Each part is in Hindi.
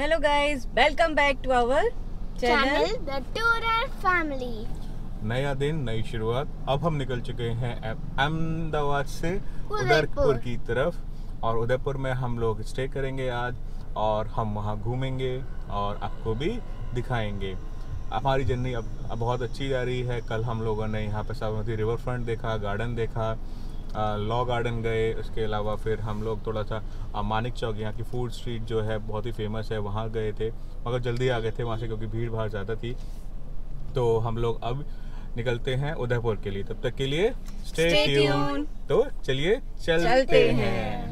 Hello guys, welcome back to our channel the tourer family. नया दिन, नई शुरुआत। अब हम निकल चुके हैं अहमदाबाद से उदयपुर की तरफ और उदयपुर में हम लोग स्टे करेंगे आज और हम वहाँ घूमेंगे और आपको भी दिखाएंगे। हमारी जर्नी अब बहुत अच्छी जा रही है। कल हम लोगों ने यहाँ पे साबरमती रिवर फ्रंट देखा, गार्डन देखा, लॉ गार्डन गए। उसके अलावा फिर हम लोग थोड़ा सा मानिक चौक, यहाँ की फूड स्ट्रीट जो है बहुत ही फेमस है, वहाँ गए थे, मगर जल्दी आ गए थे वहाँ से क्योंकि भीड़ भाड़ ज़्यादा थी। तो हम लोग अब निकलते हैं उदयपुर के लिए। तब तक के लिए स्टे ट्यून। तो चलिए चलते हैं।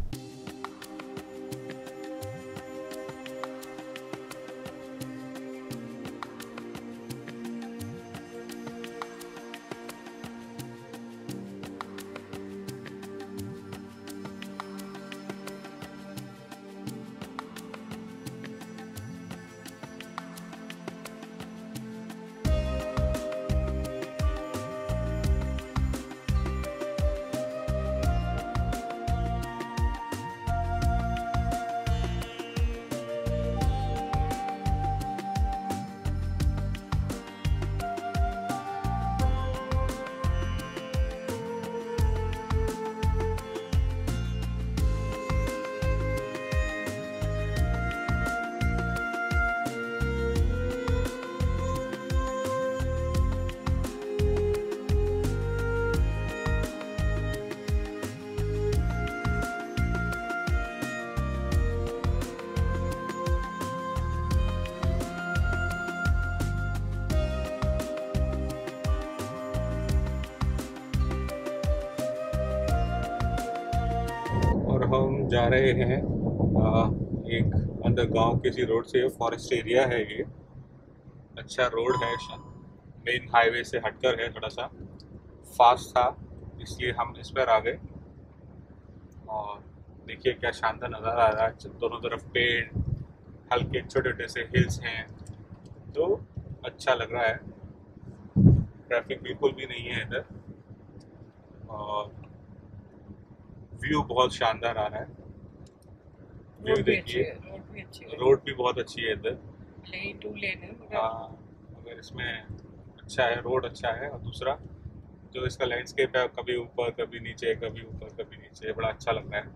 और हम जा रहे हैं एक अंदर गांव किसी रोड से। फॉरेस्ट एरिया है ये, अच्छा रोड है, मेन हाईवे से हटकर है, थोड़ा सा फास्ट था इसलिए हम इस पर आ गए। और देखिए क्या शानदार नज़ारा आ रहा है, दोनों तरफ पेड़, हल्के छोटे छोटे से हिल्स हैं, तो अच्छा लग रहा है। ट्रैफिक बिल्कुल भी नहीं है इधर और व्यू बहुत शानदार आ रहा है। व्यू देखिए, रोड भी बहुत अच्छी है इधर। टू लेन है मगर इसमें अच्छा है, रोड अच्छा है। और दूसरा जो इसका लैंडस्केप है, कभी ऊपर कभी नीचे, कभी ऊपर कभी नीचे, बड़ा अच्छा लग रहा है।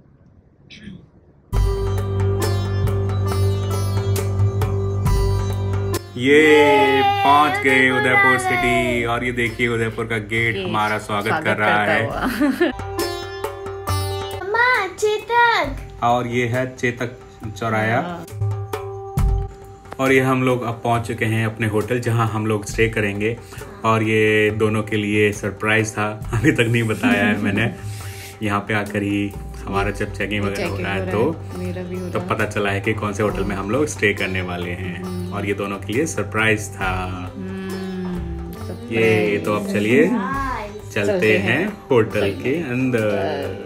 ये पहुंच गए उदयपुर सिटी और ये देखिए उदयपुर का गेट हमारा स्वागत कर रहा है। चेतक। और ये है चेतक चौराया। और ये हम लोग अब पहुंच चुके हैं अपने होटल जहां हम लोग स्टे करेंगे। और ये दोनों के लिए सरप्राइज था, अभी तक नहीं बताया है मैंने। यहाँ पे आकर ही हमारा जब चेकिंग वगैरह हो रहा है तो तब पता चला है कि कौन से होटल में हम लोग स्टे करने वाले हैं। और ये दोनों के लिए सरप्राइज था ये। तो अब चलिए चलते हैं होटल के अंदर।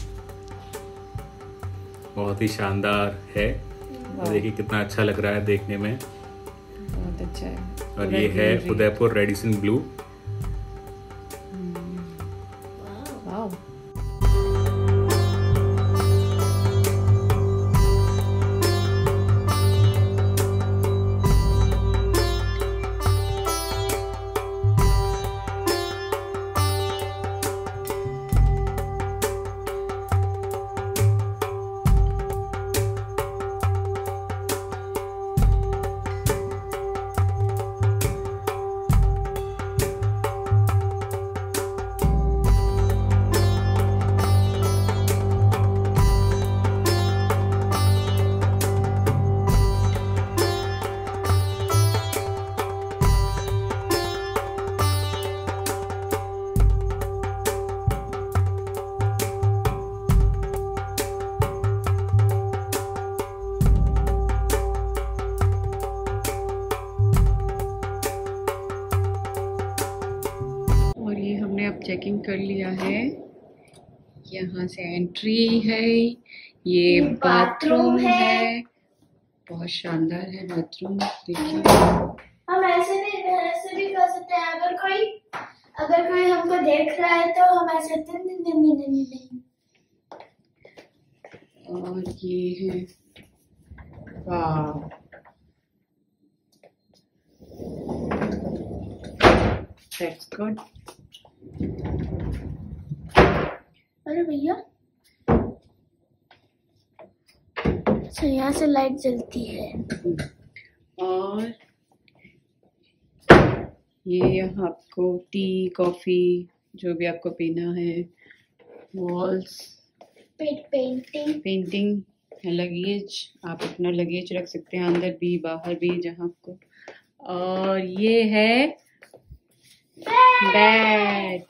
बहुत ही शानदार है, देखिए कितना अच्छा लग रहा है देखने में, बहुत अच्छा है। और ये है उदयपुर रेडिसन ब्लू। चेकिंग कर लिया है, यहाँ से एंट्री है, ये बाथरूम है, बहुत शानदार है बाथरूम। देखिए हम ऐसे भी कर सकते हैं। अगर कोई हमको देख रहा है तो हम ऐसे और ये है वाह, दैट्स गुड। अरे भैया, अच्छा यहाँ से लाइट जलती है। और ये यहाँ आपको टी कॉफी जो भी आपको पीना है, वॉल्स पेंटिंग, लगेज, आप अपना लगेज रख सकते हैं अंदर भी बाहर भी जहाँ आपको। और ये है बेड।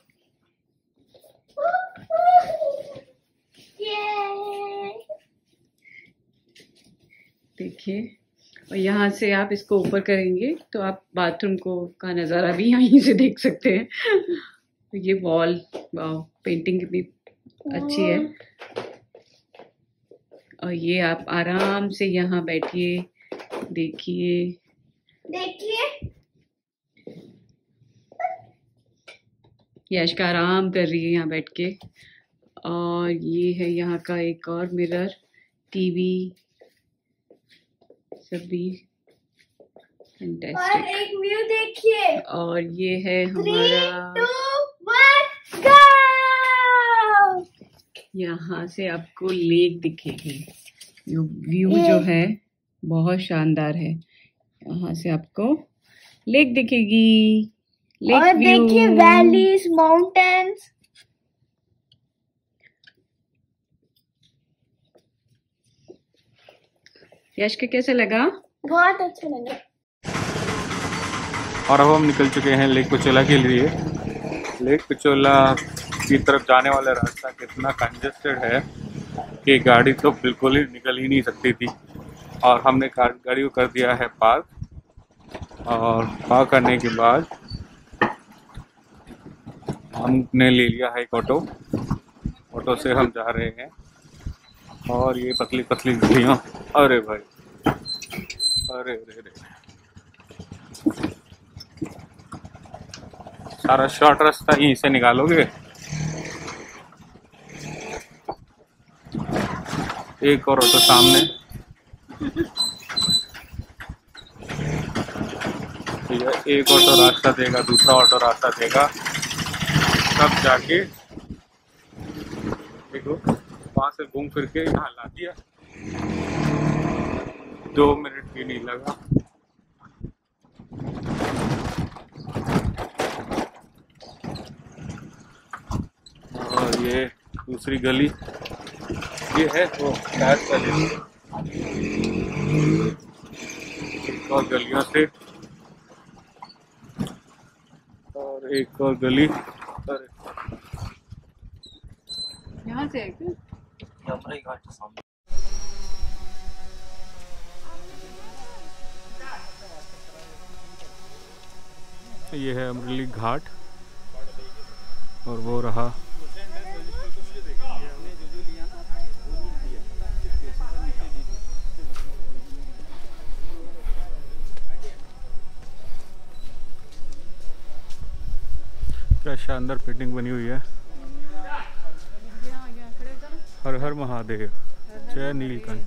देखिए, और यहाँ से आप इसको ऊपर करेंगे तो आप बाथरूम को का नज़ारा भी यहीं से देख सकते हैं। ये वॉल, वाह, पेंटिंग कितनी अच्छी है। और ये आप आराम से यहाँ बैठिए, देखिए याशिका आराम कर रही है यहाँ बैठ के। और ये है यहाँ का एक और मिरर, टीवी, सभी फैंटास्टिक। और एक व्यू देखिए। और ये है हमारा 3, 2, 1 go! यहाँ से आपको लेक दिखेगी। व्यू जो है बहुत शानदार है। यहाँ से आपको लेक दिखेगी। लेक और व्यू। देखिए वैलीज, माउंटेन्स। यश के कैसे लगा? बहुत अच्छा लगा। और अब हम निकल चुके हैं लेक पिचोला के लिए। लेक पिचोला की तरफ जाने वाला रास्ता कितना कंजेस्टेड है कि गाड़ी तो बिल्कुल ही निकल ही नहीं सकती थी। और हमने गाड़ी को कर दिया है पार्क। और पार्क करने के बाद हमने ले लिया है एक ऑटो से हम जा रहे हैं। और ये पतली पतली गलियाँ, अरे भाई, अरे सारा शॉर्ट रास्ता यहीं से निकालोगे। एक और ऑटो सामने, एक ऑटो रास्ता देगा, दूसरा ऑटो रास्ता देगा, तब जाके देखो वहां से घूम फिर के यहाँ ला दिया। 2 मिनट भी नहीं लगा। और ये दूसरी गली, ये है वो शायद गली, एक और गलियों से, और एक और गली। यहाँ से है क्या? ये है अमरेली घाट और वो रहा क्या शानदार पेंटिंग बनी हुई है। हर हर महादेव, जय नीलकंठ।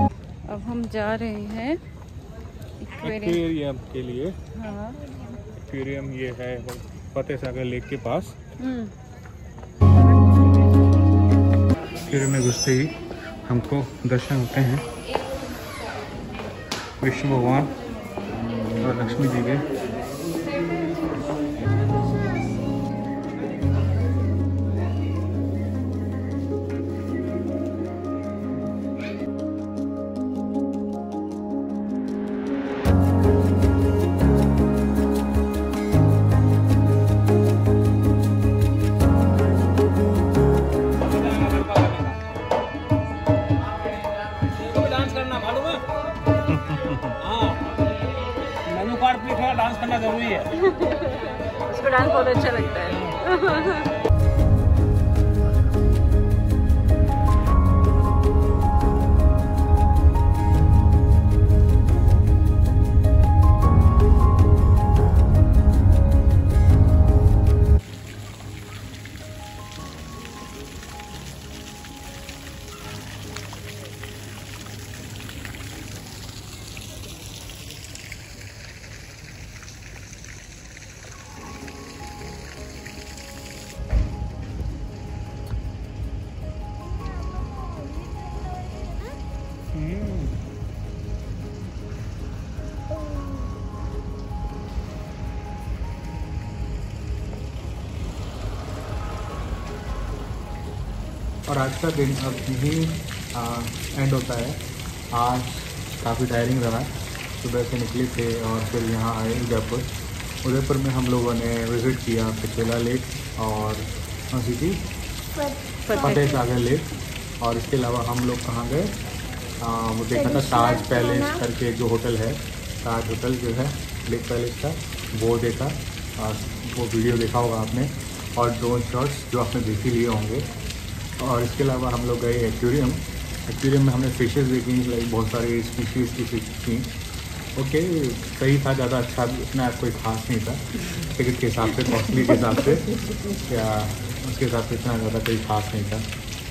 जा रहे हैं एक्वेरियम के लिए। हाँ, एक्वेरियम ये है फतेहसागर लेक के पास। एक्वेरियम में घुसते ही हमको दर्शन होते हैं विष्णु भगवान और लक्ष्मी जी के। डांस करना जरूरी है। उसको डांस बहुत अच्छा लगता है। और आज का दिन अब यही एंड होता है। आज काफ़ी टायरिंग रहा। सुबह से निकले थे और फिर यहाँ आए उदयपुर में हम लोगों ने विज़िट किया पिचोला लेक और कौन सी थी फतेहसागर लेक। और इसके अलावा हम लोग कहाँ गए, वो देखा था ताज पैलेस करके जो होटल है, ताज होटल जो है लेक पैलेस का, वो देखा। वो वीडियो देखा होगा आपने, और ड्रोन शॉट्स जो आपने देख ही लिए होंगे। और इसके अलावा हम लोग गए एक्वेरियम में हमने फिशेस देखी, लाइक बहुत सारी स्पीशीज़ की फिश थी। ओके, सही था, ज़्यादा अच्छा इतना कोई खास नहीं था टिकट के हिसाब से, कॉस्टली के हिसाब से, या उसके हिसाब से इतना ज़्यादा कोई खास नहीं था।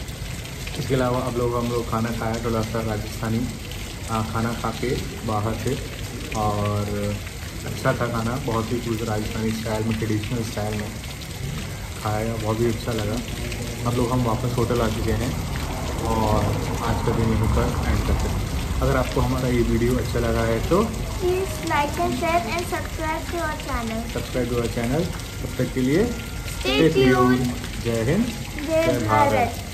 इसके अलावा हम लोग खाना खाया, थोड़ा सा राजस्थानी खाना खा के बाहर से, और अच्छा था खाना, बहुत ही कुछ राजस्थानी स्टाइल में, ट्रेडिशनल स्टाइल में खाया, बहुत ही अच्छा लगा। हम वापस होटल आ चुके हैं और आज का दिन यहीं पर एंड करते हैं। अगर आपको हमारा ये वीडियो अच्छा लगा है तो please like and share and subscribe to our channel. तब तक के लिए Stay tuned. जय हिंद, जय भारत।